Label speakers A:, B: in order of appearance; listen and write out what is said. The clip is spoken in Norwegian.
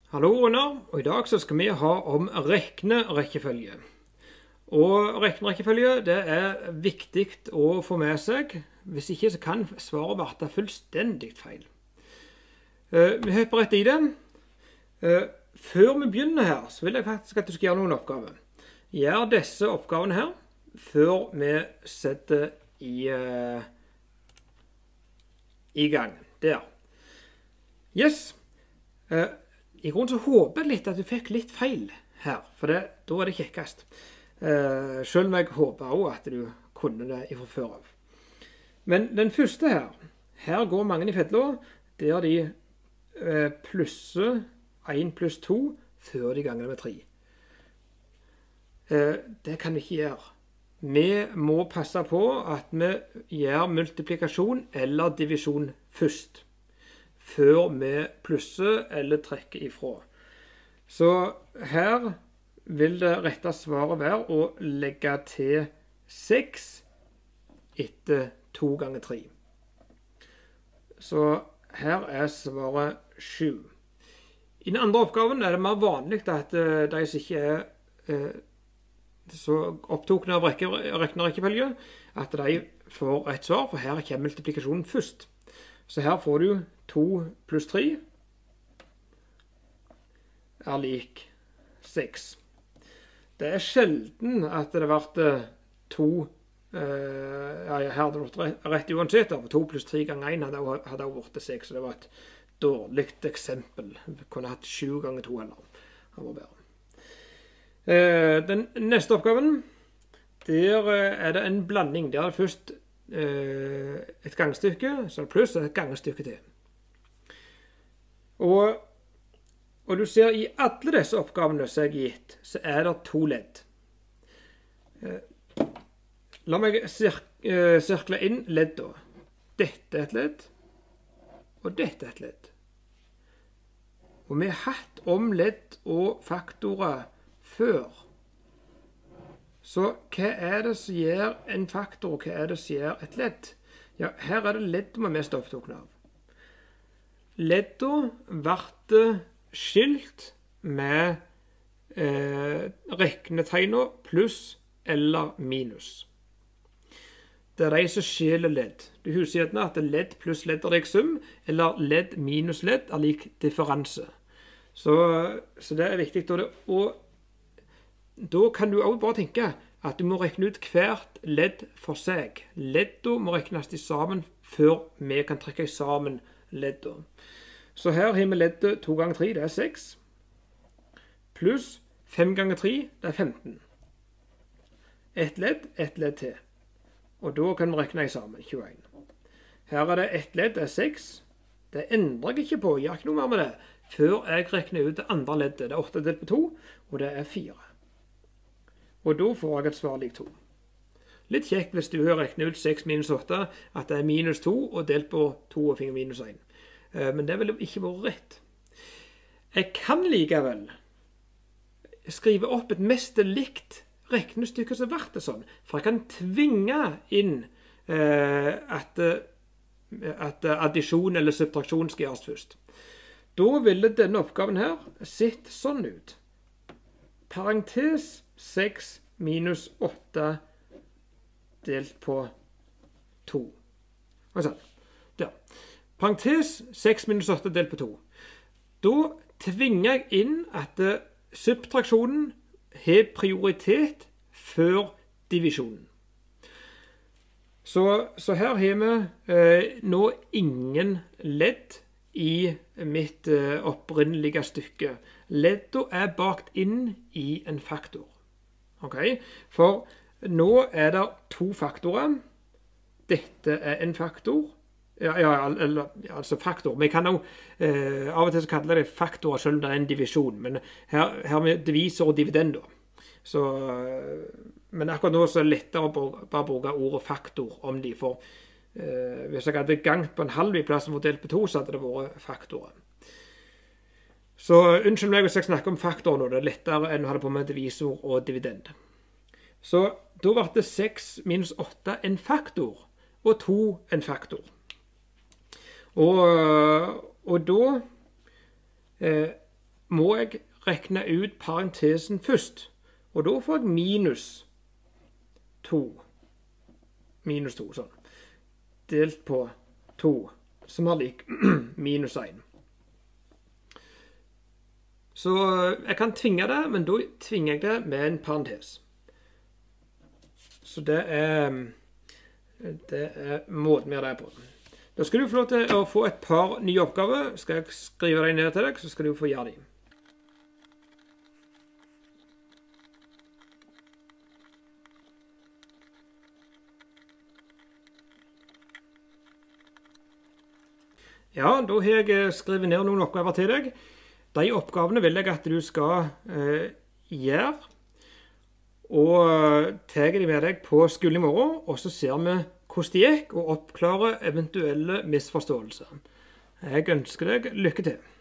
A: Hallo Runar, og i dag så skal vi ha om reknerekkefølge. Og reknerekkefølge det er viktig å få med seg, hvis ikke så kan svaret være fullstendig feil. Vi hopper rett i det. Før vi begynner her, så vil jeg faktisk at du skal gjøre noen oppgaver. Gjør disse oppgavene her, før vi setter i gang. Der. Yes. I grunnen så håper jeg litt at du fikk litt feil her, for da er det kjekkest. Selv om jeg håper også at du kunne det fra før av. Men den første her går mange i fedla, der de plusser 1 pluss 2 før de ganger med 3. Det kan vi ikke gjøre. Vi må passe på at vi gjør multiplikasjon eller divisjon først, før vi plusser eller trekker ifra. Så her vil det rette svaret være å legge til 6 etter 2 ganger 3. Så her er svaret 7. I den andre oppgaven er det mer vanlig at de som ikke er så opptokne av reknerekkefølge, at de får et svar, for her kommer multiplikasjonen først. Så her får du 2 pluss 3 er lik 6. Det er sjelden at det har vært 2, her hadde det vært rett uansett, for 2 pluss 3 ganger 1 hadde vært 6, så det var et dårlig eksempel. Vi kunne hatt 7 ganger 2 heller. Det var bedre. Den neste oppgaven, der er det en blanding. Der er det først et gangstykke, så er det pluss, og et gangestykke til. Og du ser i alle disse oppgavene som jeg har gitt, så er det 2 ledd. La meg sirkle inn ledda. Dette er et ledd, og dette er et ledd. Og vi har hatt om ledd og faktorer før. Så hva er det som gjør en faktor, og hva er det som gjør et ledd? Ja, her er det ledd vi er mest opptatt av. Ledda blir skilt med regnetegner pluss eller minus. Det er de som skiller ledd. Du husker gjerne at ledd pluss ledd er lik sum, eller ledd minus ledd er lik differanse. Så det er viktig. Og da kan du også bare tenke at du må regne ut hvert ledd for seg. Ledda må regnes sammen før vi kan trekke sammen ledda. Så her har vi leddet 2 ganger 3, det er 6. Pluss 5 ganger 3, det er 15. Et ledd til. Og da kan vi regne sammen, 21. Her er det et ledd, det er 6. Det endrer jeg ikke på, jeg gjør ikke noe mer med det, før jeg regner ut det andre leddet. Det er 8 delt på 2, og det er 4. Og da får jeg et svar lik 2. Litt kjekt hvis du har regnet ut 6 minus 8, at det er minus 2, og delt på 2 og finner minus 1. Men det vil ikke være rett. Jeg kan likevel skrive opp et mest likt regnestykke som blir det sånn, for jeg kan tvinge inn at addisjon eller subtraksjon skal gjøres først. Da ville denne oppgaven her sett sånn ut. Parentes 6 minus 8 delt på 2. Og sånn. Der. Parentes 6 minus 8 delt på 2. Da tvinger jeg inn at subtraksjonen har prioritet før divisjonen. Så her har vi nå ingen ledd i mitt opprinnelige stykke. Ledda er bakt inn i en faktor. Okay? For nå er det 2 faktorer. Dette er en faktor. Altså faktor. Vi kan jo av og til så kalle det faktorer selv om det er en divisjon, men her har vi divisor og dividender. Men akkurat nå så er det lettere å bare bruke ordet faktor om de, for hvis jeg hadde gangt på en halv i plassen for delt på 2, så hadde det vært faktorer. Så unnskyld meg hvis jeg snakker om faktorer nå, det er lettere enn å ha det på med divisor og dividend. Så da ble det 6 minus 8 en faktor, og 2 en faktor. Og da må jeg rekne ut parentesen først. Og da får jeg minus 2. Minus 2, sånn. Delt på 2, som er lik minus 1. Så jeg kan tvinge det, men da tvinger jeg det med en parentes. Så det er måten vi gjør det på. Da skal du få lov til å få et par nye oppgaver. Skal jeg skrive dem ned til deg, så skal du få gjøre dem. Ja, da har jeg skrevet ned noen oppgaver til deg. De oppgavene vil jeg at du skal gjøre, og tar de med deg på skolen i morgen, og så ser vi hvordan det gikk, og oppklarer eventuelle misforståelser. Jeg ønsker deg lykke til.